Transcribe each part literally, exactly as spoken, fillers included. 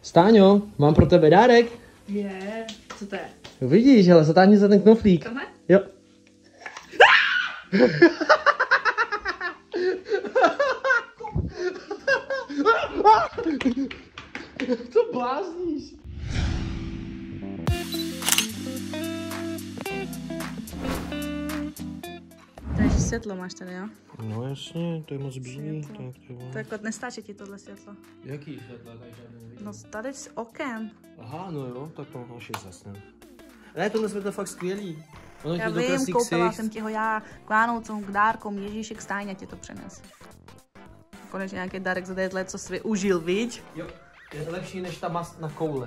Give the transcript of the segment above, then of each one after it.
Stáňo, mám pro tebe dárek. Je, co to je? No vidíš, ale zatáhni za ten knoflík. Tohle? Jo. Co blázníš? Takže světlo máš tady, jo? No jasně, to je moc bílý. Tak to To jako nestačí ti tohle světlo. Jaký světlo? Tady žádný nevidím. No tady z oken. Aha, no jo, tak to až je zasnem. Ne, tohle světlo je fakt skvělý. Ono Já ti vím, dokreslí koupila ksicht. jsem ti ho já k Vánocům, k dárkům, Ježíšek Stáňa ti to přines. Konečně nějaký dárek za devět let, co jsi využil, viď? Jo, je lepší než ta mast na koule.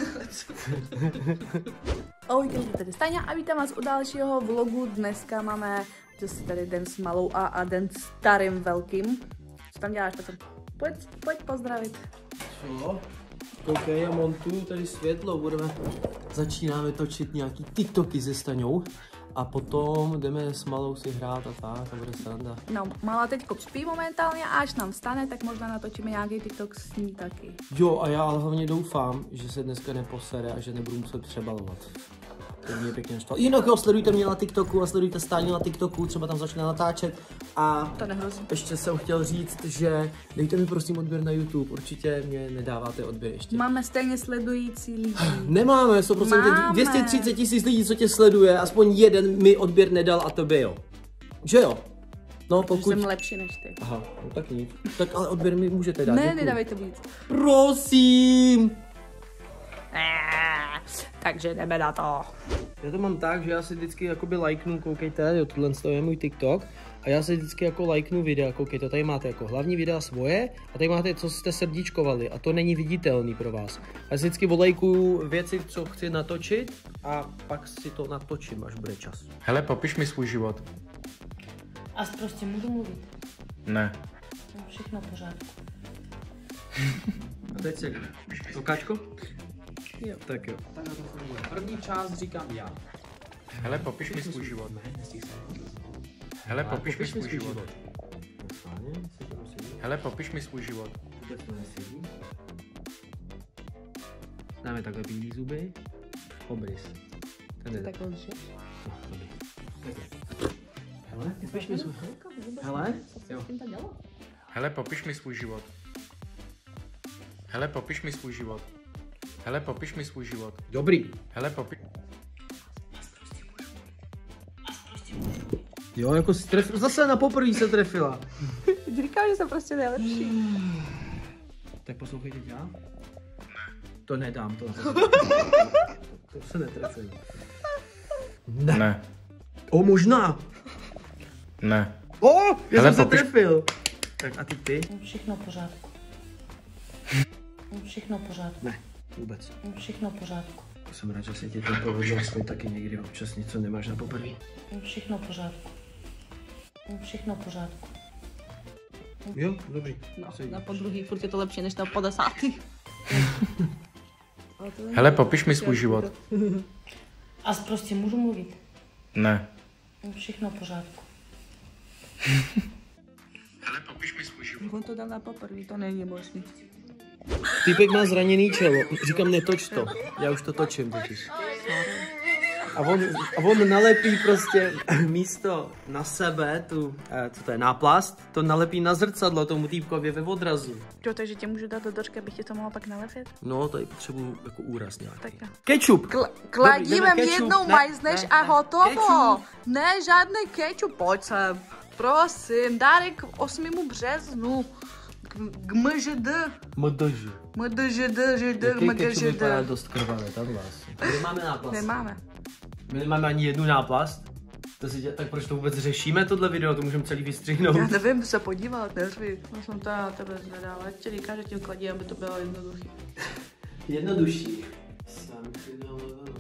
Ahoj, tady Stáňa a vítám vás u dalšího vlogu. Dneska máme zase tady den s malou a, a den s starým velkým. Co tam děláš, Petr? Pojď, pojď pozdravit. Co? Koukej, já montuju tady světlo, budeme, začínáme točit nějaký TikToky se Staňou a potom jdeme s malou si hrát a tak, a bude sranda. No, malá teďko spí momentálně a až nám vstane, tak možná natočíme nějaký TikTok s ní taky. Jo, a já ale hlavně doufám, že se dneska neposere a že nebudu muset přebalovat. To mě pěkně naštval. Jinak jo, sledujte mě na TikToku a sledujte Stáňu na TikToku, třeba tam začne natáčet. A To nehrozí. ještě jsem chtěl říct, že dejte mi prosím odběr na YouTube, určitě mě nedáváte odběr ještě. Máme stejně sledující lidi. Nemáme, sto procent Máme. dvě stě třicet tisíc lidí, co tě sleduje, aspoň jeden mi odběr nedal a tobě jo. Že jo? No Pokud... pokud... Jsem lepší než ty. Aha, no tak nic. Tak ale odběr mi můžete dát. Ne, děkuju. nedávejte víc. Prosím! Eee, takže jdeme na to. Já to mám tak, že já si vždycky jakoby lajknu, koukejte, jo, tohle je můj TikTok, a já si vždycky jako lajknu videa, koukejte, tady máte jako hlavní videa svoje, a tady máte, co jste srdíčkovali, a to není viditelný pro vás. Já si vždycky odlajkuju věci, co chci natočit, a pak si to natočím, až bude čas. Hele, popiš mi svůj život. A prostě můžu mluvit. Ne. Všechno v pořádku. A teď si Lukáčko? Jo. Tak jo. Tak to funguje. První část říkám já. Hele, popiš mi svůj život. Hele, popiš mi svůj život. Hele, popiš mi svůj život. Vůbec to nesedí. Dáme takhle bílý zuby. Obrys. Ten je Tak lžeš? No, dobrý. Hele, popiš mi svůj... Hele? Jo. Hele, popiš mi svůj život. Hele, popiš mi svůj život. Hele, popiš mi svůj život. Dobrý. Hele, popiš... Jo, jako si tref... Zase na poprvé se trefila. Říkám, že jsem prostě nejlepší. Tak poslouchejte já. To nedám, to, to, to se netrefím. Ne. Ne. O, možná. Ne. O, já Hele, jsem se popiš- trefil. Tak a ty ty? Všechno v pořádku. Všechno v pořádku. Ne, vůbec. Všechno v pořádku. Jsem rád, že se ti to povedlo, aspoň taky někdy občas něco nemáš na poprvé. Všechno v pořádku. Všechno v pořádku. Jo, dobrý. No, Sedí. na podruhý furt je to lepší než na podesátý. Hele, popiš mi svůj život. A prostě můžu mluvit. Ne. Všechno v pořádku. Hele, popiš mi svůj život. On to dal na poprvé, to není možný. Týpek má zraněný čelo. Říkám, netoč to. Já už to točím totiž. A on, a on nalepí prostě místo na sebe, tu, eh, co to je, náplast, to nalepí na zrcadlo tomu týpkovi ve odrazu. Jo, takže tě můžu dát do dočky, abych ti to mohla pak nalepit? No, tady potřebuju jako úraz nějaký. Tak jo. Ketchup! Kla- kladíme jdeme ketchup. jednou Ne, majzneš ne, a ne. hotovo. Ketchup. Ne, žádný ketchup, pojď sem. Prosím, dárek k osmému březnu. K, k M Ž D. Mdž. M D Ž D, Ž D, Jaký M G ketchup Ž vypadá D. dost krvavé, takhle asi. My nemáme náplast. Nemáme. My nemáme ani jednu náplast. To si dě... Tak proč to vůbec řešíme, tohle video, to můžeme celý vystřihnout. Já nevím, se podívat, neřvi. Já jsem to na tebe zvedala. Ať ti říká, že tím kladí, aby to bylo jednoduchý. Jednodušší. Sám si dal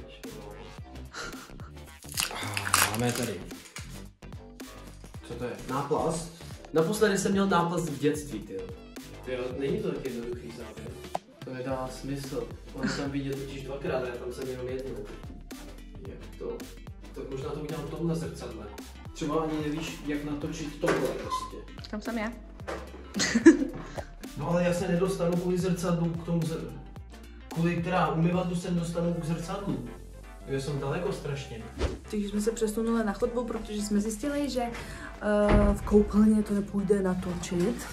Máme tady. Co to je? Náplast. Naposledy jsem měl náplast v dětství, tyjo. Tyjo, není to tak jednoduchý závěr. To nedá smysl. On tam viděl totiž dvakrát, a já tam jsem jenom jednou. Jak to? Tak možná to udělám tomhle zrcadle. Třeba ani nevíš, jak natočit tohle prostě. Tam jsem já. No ale já se nedostanu kvůli zrcadlu k tomu zrcadlu. Kvůli teda umyvadlu jsem dostanu k zrcadlu. Já jsem daleko strašně. Takže jsme se přesunuli na chodbu, protože jsme zjistili, že uh, v koupelně to nepůjde natočit.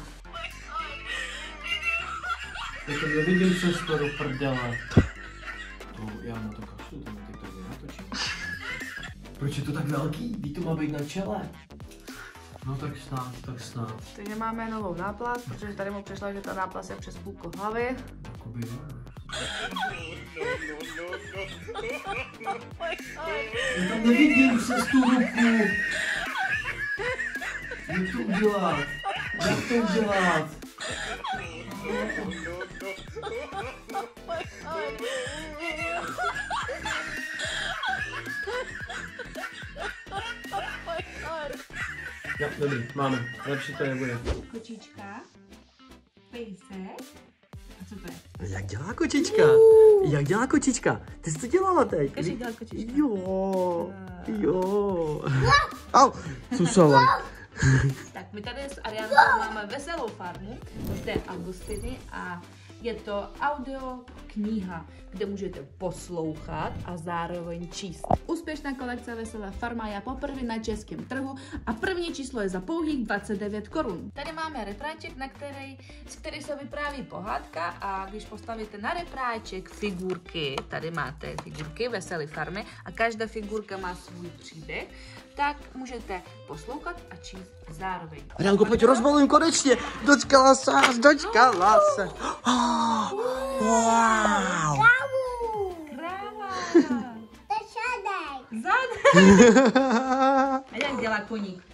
Já to nevidím cestu do prdele. To já na to kašlu, to teď to nenatočím. Proč je to tak velký? Ví to má být na čele. No tak snad, tak snad. Takže máme novou náplast, protože tady mu přišla, že ta náplast je přes půlku hlavy. Jakoby já tam nevidím přes tu ruku. Jak to udělat? Jak to udělat? Jo, dobrý, máme. Lepší to nebude. Kočička, pejsek. A co to je? Jak dělá kočička? Jak dělá kočička? Ty jsi to dělala teď? Jak dělá kočička? Jo, jo. Au, susala. Tak my tady s Ariánkou máme veselou farmu, to je Augustiny a je to audio kniha, kde můžete poslouchat a zároveň číst. Úspěšná kolekce Veselá farma je poprvé na českém trhu a první číslo je za pouhých dvacet devět korun. Tady máme repráček, na který, z který se vypráví pohádka a když postavíte na repráček figurky, tady máte figurky Veselé farmy a každá figurka má svůj příběh, tak můžete poslouchat a číst zároveň. Ariánko, pojď rozbalím konečně. Dočkala se, dočkala se. Oh, wow. Kráva! Zadej. Zadej! A jak dělá koník?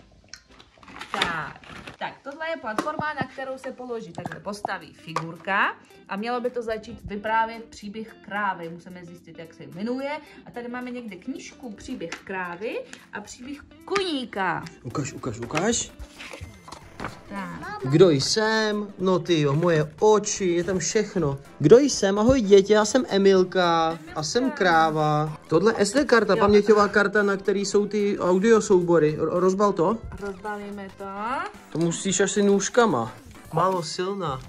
Tak, tak, tohle je platforma, na kterou se položí, takhle postaví figurka a mělo by to začít vyprávět příběh krávy. Musíme zjistit, jak se jmenuje. A tady máme někde knížku Příběh krávy a příběh koníka. Ukaž, ukaž, ukaž. Tak. Kdo jsem? No ty jo, moje oči, je tam všechno. Kdo jsem? Ahoj děti, já jsem Emilka a jsem kráva. Tohle es dé karta, jo. Paměťová karta, na který jsou ty audio soubory. Rozbal to? Rozbalíme to. To musíš asi nůžkama. Málo silná.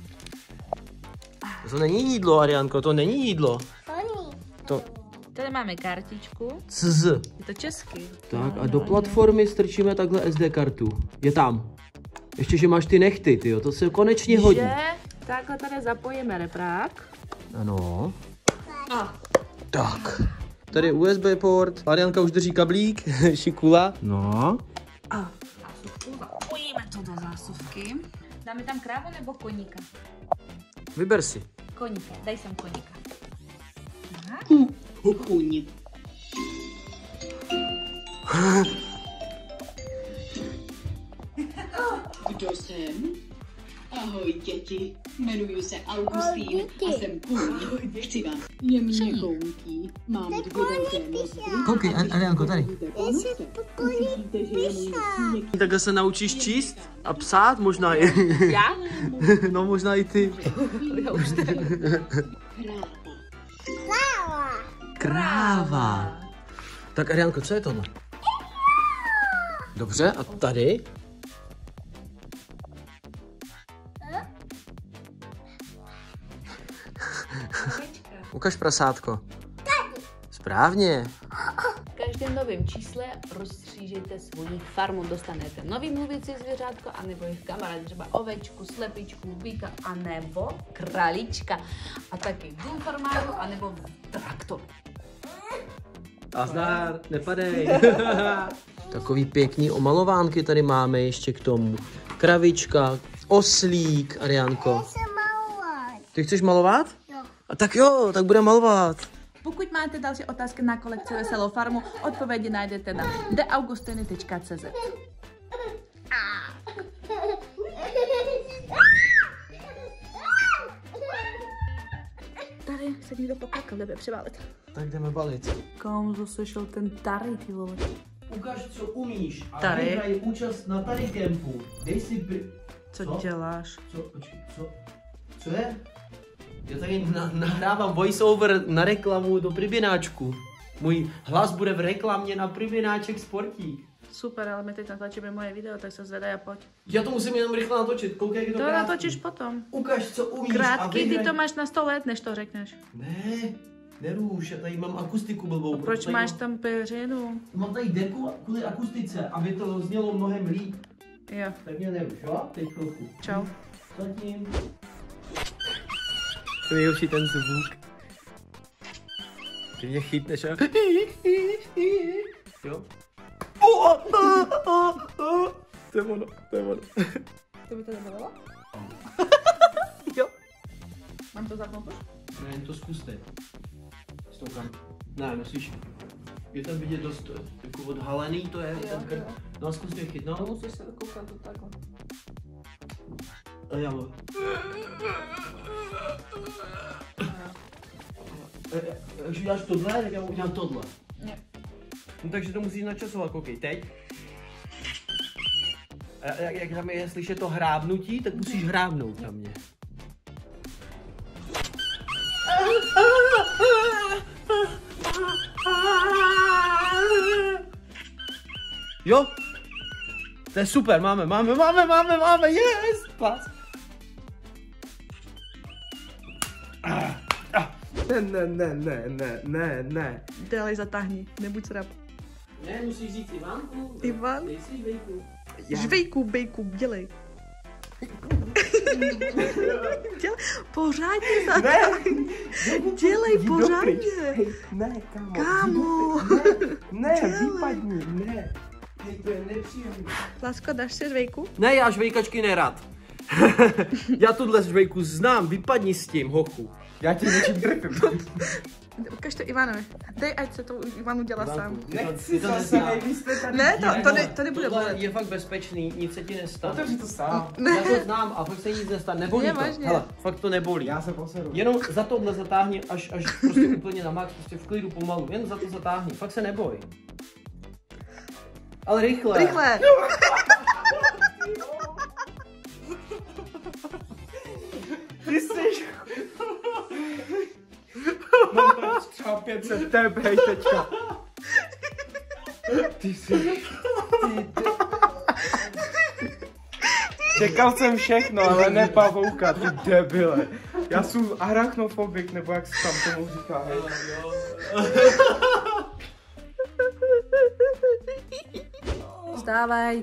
To není jídlo, Ariánko, to není jídlo. To... Tady máme kartičku. Cz. Je to česky. Tak a do platformy strčíme takhle es dé kartu. Je tam. Ještě, že máš ty nechty, tyjo, to se konečně hodí. Že takhle tady zapojíme reprák. Ano. A. Tak. Tady je U S B port. Ariánka už drží kablík. Šikula. No. A zásuvku zapojíme to do zásuvky. Dáme tam krávu nebo koníka? Vyber si. Koníka, daj sem koníka. Koník. Kdo jsem? Ahoj děti, jmenuji se Augustín a jsem kůň. Chci vám jemně kounky. Mám dvě velké mozky. Koukej, Ariánko, tady. Cítíte, že je můj měkký. Takhle se naučíš číst a psát možná i. Já? No možná i ty. Kráva. Kráva. Tak Ariánko, co je tohle? Dobře, a tady? Ukaž prasátko. Správně. V každém novém čísle rozstřížíte svoji farmu. Dostanete nový mluvící zvířátko, anebo jejich kamarád, třeba ovečku, slepičku, býka, anebo králíčka. A taky dům farmářů, anebo traktor. A zdar, nepadej. Takový pěkný omalovánky tady máme ještě k tomu. Kravička, oslík, Ariánko. Ty chceš malovat? Jo. A tak jo, tak budeme malovat. Pokud máte další otázky na kolekci Veselou farmu, odpovědi najdete na d augustiny tečka c z. Tady se někdo pokakal, jdeme převálit. Tak jdeme balit. Kam zase šel ten tady, ty vole? Ukaž, co umíš. A Tady. vyhraj účast na tady kempu. Dej si pri... Co, Co? děláš? Co, počkej, co? Co je? Já tady na, nahrávám voiceover na reklamu do Pribináčku. Můj hlas bude v reklamě na Pribináček Sportík. Super, ale my teď natáčíme moje video, tak se zvedaj a pojď. Já to musím jenom rychle natočit, koukej, jak je to To krátký. natočíš potom. Ukaž, co umíš a Krátký, vyhraj. ty to máš na sto let, než to řekneš. Ne, neruš, já tady mám akustiku blbou. A proč tady máš mám, tam peřinu? Mám tady deku kvůli akustice, aby to znělo mnohem líp. Jo. Tak mě neruš, jo? Teď chvilku. Čau. Zatím. To je nejlepší ten zvuk. Ty mě chytneš a... Jo? To je ono, to je ono. To by to nebylo? Jo. Mám to zapnout už? Ne, jen to zkuste. Stoukám. Ne, musíš. Je tam vidět dost jako odhalený, to je. Jo, ten jo. No a zkus mě chytnout. Musíš se koukat to takhle. A já mu. Takže děláš tohle, tak já udělám tohle. Ne. No takže to musíš načasovat, koukej, teď. A jak, jak tam je slyšet to hrábnutí, tak musíš hrábnout na mě. Jo? To je super, máme, máme, máme, máme, máme, yes! Pas. Ne, ne, ne, ne, ne, ne, ne. Dělej, zatáhni, nebuď srap. Ne, musíš říct Ivánku. Ivan? Dej si Ivejku. Žvejku, bejku, dělej. Dělej, pořádně zatáhni. Dělej, pořádně. Ne, kámo. Kámo. Ne, Dělej. vypadni, ne. Ne, to je nepříjemné. Lásko, dáš si žvejku? Ne, já žvejkačky nerad. Já tuhle žvejku znám, vypadni s tím, hochu. Já ti nečím trefím. Ukaž to Ivanovi. Dej, ať se to Ivanu dělá sám. Nechci to nezná. Ne, to, to, ne, to nebude Tohle bolet. je fakt bezpečný, nic se ti nestane. Otevři to sám. Já to znám a fakt se nic nestane, nebolí Je to. vážně. Hele, fakt to nebolí. Já se poseru. Jenom za tohle zatáhni až, až prostě úplně na max, prostě v klidu pomalu, jen za to zatáhni, fakt se neboj. Ale rychle. Rychle. Ty jsi... Mám tak třeba pět set tebe, hej teďka. Ty jsi... Ty, ty... Čekal jsem všechno, ale ne pavouka, ty debile. Já jsem arachnofobik, nebo jak se tam tomu říká, hej. Vstávaj.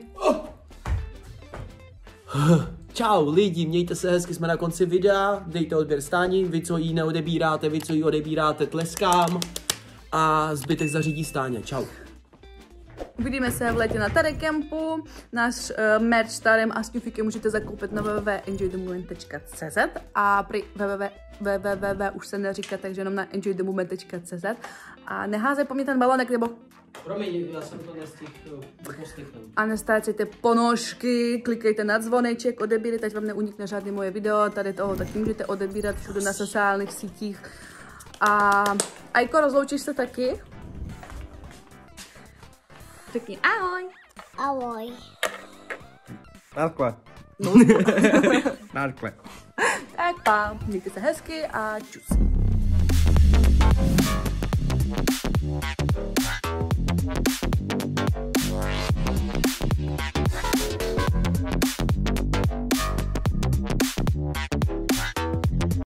Čau lidi, mějte se hezky, jsme na konci videa, dejte odběr stání, vy co jí neodebíráte, vy co jí odebíráte, tleskám a zbytek zařídí Stáně, čau. Uvidíme se v létě na Tarekempu. Náš uh, merch s Tarem a Snufikem můžete zakoupit na w w w tečka enjoy the moment tečka c z a pri www, www už se neříká, takže jenom na enjoy the moment tečka c z a neházej po mě ten balonek, nebo Promiň, já jsem to nestihl poslechnout. a nestáčejte ponožky, klikejte na zvoneček, odebírejte, ať vám neunikne žádné moje video, tady toho taky můžete odebírat všude na sociálních sítích. A Ajko, rozloučíš se taky? Řekni ahoj. Ahoj. Narkle. Narkle. Tak pa, mějte se hezky a čus.